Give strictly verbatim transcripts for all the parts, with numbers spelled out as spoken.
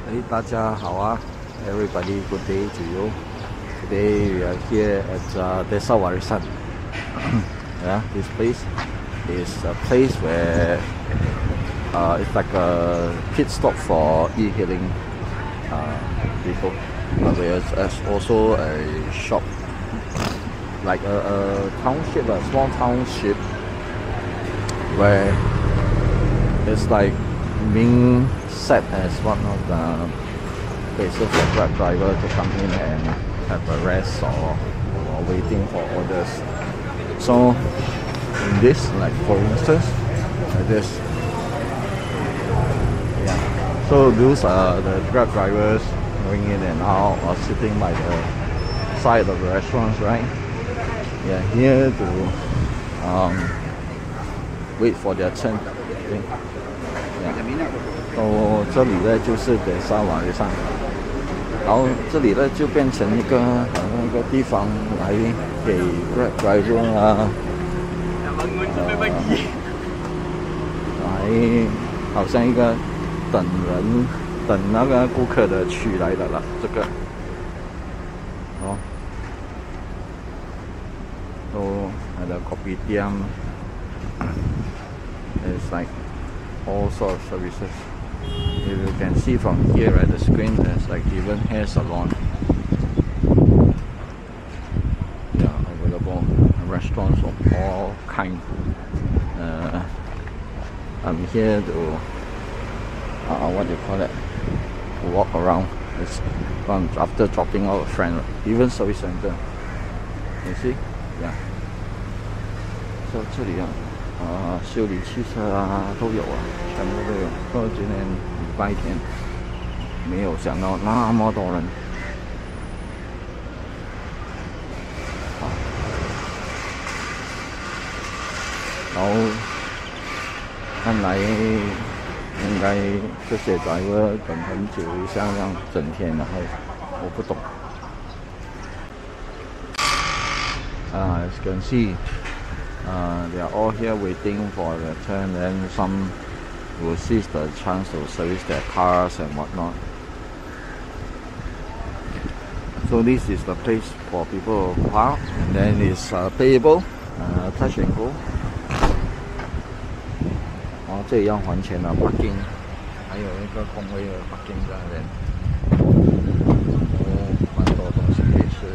Hey, 大家好啊 everybody, good day to you. Today we are here at uh, Desa Warisan. Yeah, this place is a place where uh, it's like a pit stop for e-hailing uh, people. But there's also a shop, like a, a township, a small township, where it's like being set as one of the places for Grab driver to come in and have a rest or, or waiting for orders. So in this, like for instance, like this, yeah. So those are the Grab drivers going in and out or sitting by the side of the restaurants, right? Yeah, here to um, wait for their turn. Okay. 哦，这里呢就是得沙瓦里上，然后这里呢就变成一个好像一个地方来给 Grab driver 啊，呃，来好像一个等人等那个顾客的区来的了，这个，哦，都还有 kopitiam，it's like all sorts of services. If you can see from here at the screen, there's like even hair salon. Yeah, available restaurants of all kinds. Uh, I'm here to uh, what do you call it? To walk around. It's um, after dropping off a friend. Even service center. You see? Yeah. So 这里啊。 呃，修理汽车啊都有啊，全部都有。不过今天礼拜天没有想到那么多人。啊，然后看来应该这些driver等很久，像这样整天，然后我不懂。啊 ，as you can see. Uh, they are all here waiting for their turn, then some will seize the chance to service their cars and whatnot. So this is the place for people to park, and then it's uh, payable, uh, touch and go. 哦，这里要还钱了 ，parking， 还有一个空位的 parking 在那边。哦，蛮多东西可以吃。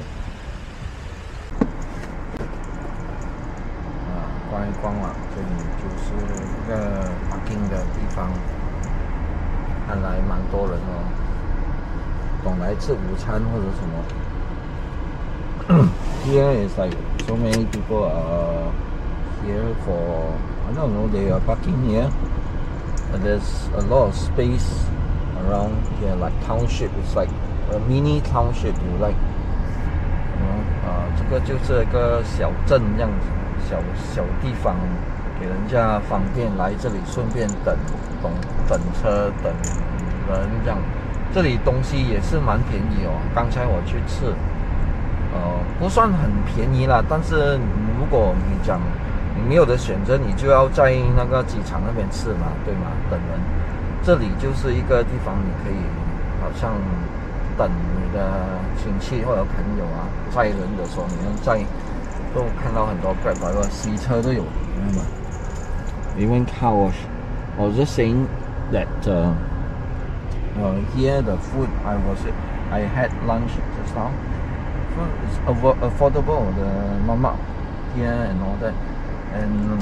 逛一逛嘛，这里就是一个 parking 的地方，看来蛮多人哦，懂来吃午餐或者什么。Here is like so many people are here for I don't know they are parking here. And there's a lot of space around here, like township. It's like a mini township. You like, you know, 啊、呃，这个就是一个小镇这样子。 小小地方，给人家方便来这里，顺便等等等车等人这样。这里东西也是蛮便宜哦。刚才我去吃，呃，不算很便宜啦。但是如果你讲你没有的选择，你就要在那个机场那边吃嘛，对吗？等人。这里就是一个地方，你可以好像等你的亲戚或者朋友啊载人的时候，你能载。 都看到很多 Grab driver 洗车都有，明白吗 ？Even car wash. I was just saying that uh, uh, here the food I was I had lunch just now. Food is affordable. The mama here and all that, and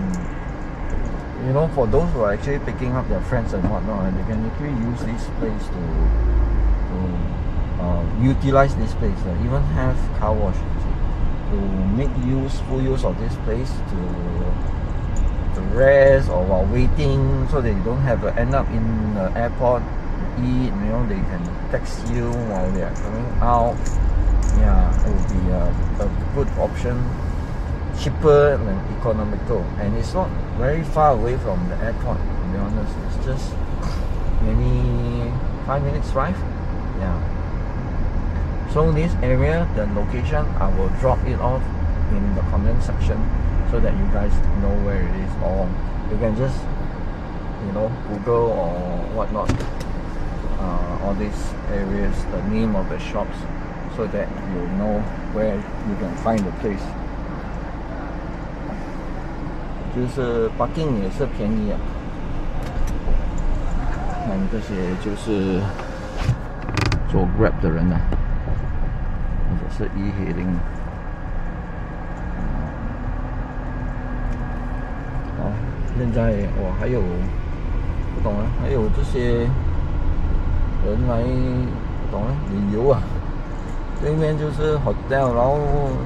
you know for those who are actually picking up their friends and whatnot, they can actually use this place to to uh, utilize this place. Uh, even have car wash. To make use full use of this place to to rest or while waiting, so that you don't have to end up in the airport to eat. You know, they can text you while they are coming out. Yeah, it would be a, a good option, cheaper and economical, and it's not very far away from the airport. To be honest, it's just maybe five minutes drive. Yeah. So this area, the location, I will drop it off in the comment section so that you guys know where it is, or you can just, you know, Google or whatnot. uh, all these areas, the name of the shops, so that you know where you can find the place. 就是 parking 也是便宜啊。看这些就是做 Grab 的人啊，或者是 e-hailing。哦，现在我还有不懂啊，还有这些人来不懂啊旅游啊。对面就是 hotel， 然后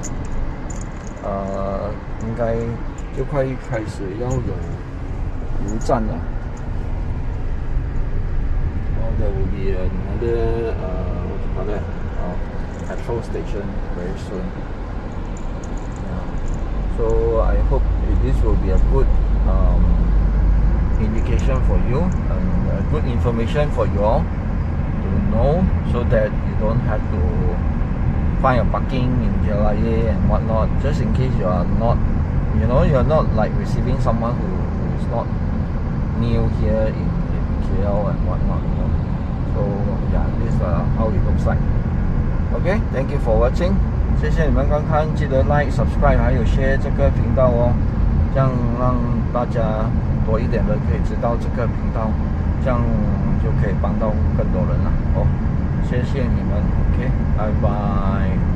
呃，应该就快开始要有油站了。There will be another uh, what you call that uh, petrol station very soon. Yeah. So I hope this will be a good um, indication for you and uh, good information for you all to know, so that you don't have to find a parking in K L I A and whatnot. Just in case you are not, you know, you are not like receiving someone who, who is not new here in, in K L and whatnot. You know? So yeah, this is uh, how it looks like. Okay, thank you for watching. 谢谢你们观看，记得 like、subscribe 还有 share 这个频道哦，这样让大家多一点人可以知道这个频道，这样就可以帮到更多人了哦。谢谢你们 ，OK， 拜拜。